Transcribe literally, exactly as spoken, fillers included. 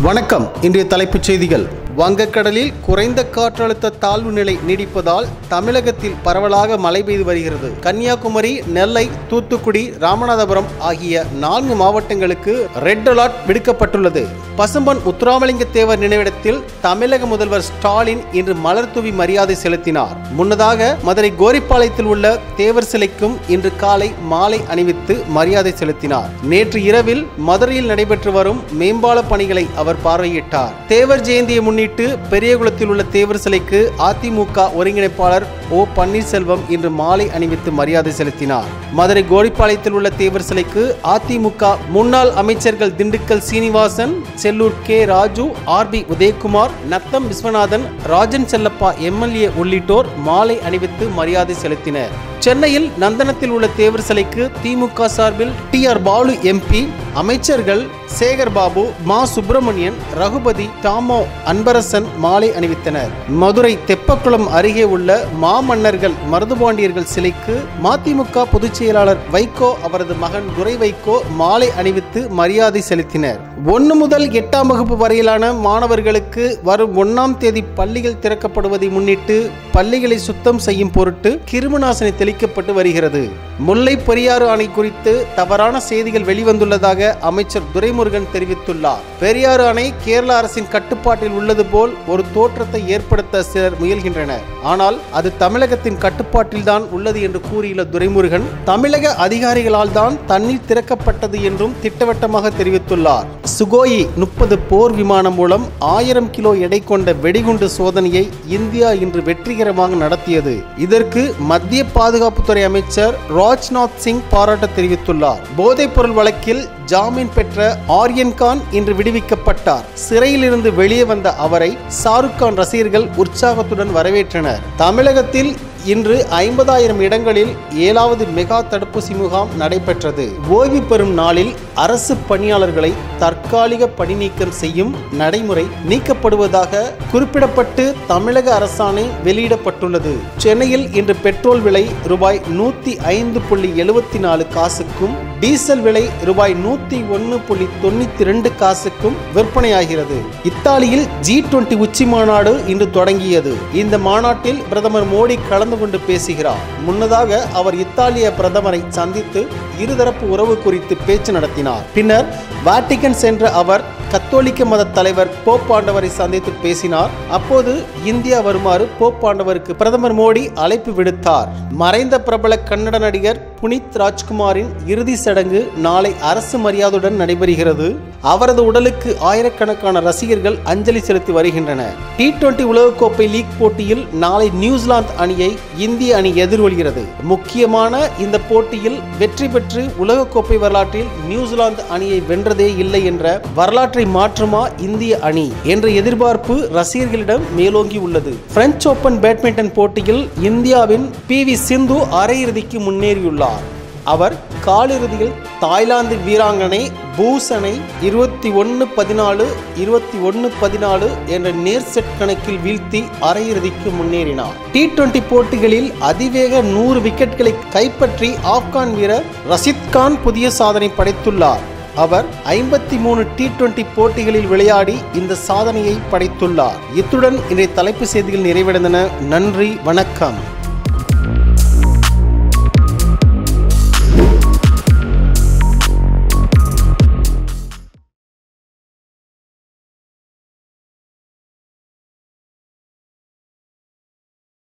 வணக்கம். இன்றைய தலைப்புச் செய்திகள். வங்கக்கடலில் குறைந்த காற்றழுத்த தாழ்வு நிலை நீடிப்பதால் தமிழகத்தில் பரவலாக மழை பெய்து வருகிறது. கன்னியாகுமரி, நெல்லை, தூத்துக்குடி, ராமநாதபுரம் ஆகிய நான்கு மாவட்டங்களுக்கு ரெட் அலர்ட் விடுக்கப்பட்டுள்ளது. பசும்பொன் முத்துராமலிங்க தேவர் நினைவிடத்தில் தமிழக முதல்வர் ஸ்டாலின் இன்று மலர் தூவி மரியாதை செலுத்தினார். முன்னதாக மதுரை கோரிப்பாளையத்தில் உள்ள தேவர் சிலைக்கும் இன்று காலை மாலை அணிவித்து மரியாதை செலுத்தினார். நேற்று இரவில் மதுரையில் நடைபெற்று வரும் மேம்பால பணிகளை அவர் பார்வையிட்டார். தேவர் ஜெயந்தியை முன்னிட்டு பெரியகுளத்தில் உள்ள தேவர் சிலைக்கு அதிமுக ஒருங்கிணைப்பாளர் ஓ பன்னீர்செல்வம் இன்று மாலை அணிவித்து மரியாதை செலுத்தினார். மதுரை கோரிப்பாளையத்தில் உள்ள தேவர் சிலைக்கு அதிமுக முன்னாள் அமைச்சர்கள் Dindigul Seenivasan, Sellur K Raju, R B Udhayakumar, Natham Viswanathan, Rajan Chellappa MLA உள்ளிட்டோர் மாலை அணிவித்து மரியாதை செலுத்தினர். சென்னையில் நந்தனத்தில் உள்ள தேவர் சிலைக்கு திமுக சார்பில் டி ஆர் பாலு எம்பி, அமைச்சர்கள் சேகர் பாபு, மா சுப்பிரமணியன், ரகுபதி, தாமோ அன்பரசன் மாலை அணிவித்தனர். மதுரை தெப்பக்குளம் அருகே உள்ள மாமன்னர்கள் மருதுபாண்டியர்கள் சிலைக்கு மதிமுக பொதுச் செயலாளர் வைகோ அவரது மகன் துரை வைகோ மாலை அணிவித்து மரியாதை செலுத்தினர். ஒன்று முதல் எட்டாம் வகுப்பு வரையிலான மாணவர்களுக்கு வரும் ஒன்னாம் தேதி பள்ளிகள் திறக்கப்படுவதை முன்னிட்டு பள்ளிகளை சுத்தம் செய்யும் பொருட்டு கிருமிநாசினி தெளிக்கப்பட்டு வருகிறது. முல்லை பெரியாறு அணை குறித்து தவறான செய்திகள் வெளிவந்துள்ளதாக அமைச்சர் துரைமுருகன் தெரிவித்துள்ளார். பெரியாறு அணை கேரள அரசின் கட்டுப்பாட்டில் உள்ளது போல் ஒரு தோற்றத்தை ஏற்படுத்த சிலர் முயல்கின்றனர். ஆனால் அது தமிழகத்தின் கட்டுப்பாட்டில் தான் உள்ளது என்று கூறியுள்ள துரைமுருகன், தமிழக அதிகாரிகளால் தான் தண்ணீர் திறக்கப்பட்டது என்றும் திட்டவட்டமாக தெரிவித்துள்ளார். சுகோயி முப்பது போர் விமானம் மூலம் ஆயிரம் கிலோ எடை கொண்ட வெடிகுண்டு சோதனையை இந்தியா இன்று வெற்றிகரமாக நடத்தியது. இதற்கு மத்திய பாதுகாப்புத்துறை அமைச்சர் ராஜ்நாத் சிங் பாராட்டு தெரிவித்துள்ளார். போதைப் பொருள் வழக்கில் ஜாமீன் பெற்ற ஆரியன் கான் இன்று விடுவிக்கப்பட்டார். சிறையில் இருந்து வெளியே வந்த அவரை ஷாருக் கான் ரசிகர்கள் உற்சாகத்துடன் வரவேற்றனர். தமிழகத்தில் இன்று ஐம்பதாயிரம் இடங்களில் ஏழாவது மெகா தடுப்பூசி முகாம் நடைபெற்றது. ஓய்வு பெறும் நாளில் அரசு பணியாளர்களை தற்காலிக பணி நீக்கம் செய்யும் நடைமுறை நீக்கப்படுவதாக குறிப்பிடப்பட்டு தமிழக அரசாணை வெளியிடப்பட்டுள்ளது. சென்னையில் இன்று பெட்ரோல் விலை ரூபாய் நூத்தி ஐந்து புள்ளி எழுபத்தி நாலு காசுக்கும் டீசல் விலை ரூபாய் நூத்தி ஒன்னு புள்ளி தொண்ணூத்தி ரெண்டு காசுக்கும் விற்பனையாகிறது. இத்தாலியில் ஜி டுவெண்டி உச்சி மாநாடு இன்று தொடங்கியது. இந்த மாநாட்டில் பிரதமர் மோடி கலந்து கொண்டு பேசுகிறார். முன்னதாக அவர் இத்தாலிய பிரதமரை சந்தித்து இருதரப்பு உறவு குறித்து பேச்சு நடத்தினார். பின்னர் வாட்டிகன் சென்ற அவர் கத்தோலிக்க மத தலைவர் போப் ஆண்டவரை சந்தித்து பேசினார். அப்போது இந்தியா வருமாறு போப் ஆண்டவருக்கு பிரதமர் மோடி அழைப்பு விடுத்தார். மறைந்த பிரபல கன்னட நடிகர் புனித் ராஜ்குமாரின் இறுதி சடங்கு நாளை அரசு மரியாதையுடன் நடைபெறுகிறது. அவரது உடலுக்கு ஆயிரக்கணக்கான ரசிகர்கள் அஞ்சலி செலுத்தி வருகின்றனர். டி டுவெண்டி உலகக்கோப்பை லீக் போட்டியில் நாளை நியூசிலாந்து அணியை இந்திய அணி எதிர்கொள்கிறது. முக்கியமான இந்த போட்டியில் வெற்றி பெற்று உலகக்கோப்பை வரலாற்றில் நியூசிலாந்து அணியை வென்றதே இல்லை என்ற வரலாற்றை மாற்றுமா இந்திய அணி என்ற எதிர்பார்ப்பு ரசிகர்களிடம் மேலோங்கி உள்ளது. பிரெஞ்சு ஓபன் பேட்மிண்டன் போட்டியில் இந்தியாவின் பி வி சிந்து அரையிறுதிக்கு முன்னேறியுள்ளார். அவர் காலிறுதியில் தாய்லாந்து வீராங்கனை பூசனை இருபத்தி ஒன்னு பதினாலு இருபத்தி ஒன்னு பதினாலு என்ற நேர் செட் கணக்கில் வீழ்த்தி அரையிறுதிக்கு முன்னேறினார். டி டுவெண்டி போட்டிகளில் அதிவேக நூறு விக்கெட்களை கைப்பற்றி ஆப்கான் வீரர் ரஷித் கான் புதிய சாதனை படைத்துள்ளார். அவர் ஐம்பத்தி மூணு டி டுவெண்டி போட்டிகளில் விளையாடி இந்த சாதனையை படைத்துள்ளார். இத்துடன் இன்றைய தலைப்பு செய்திகள் நிறைவடைந்தன. நன்றி, வணக்கம்.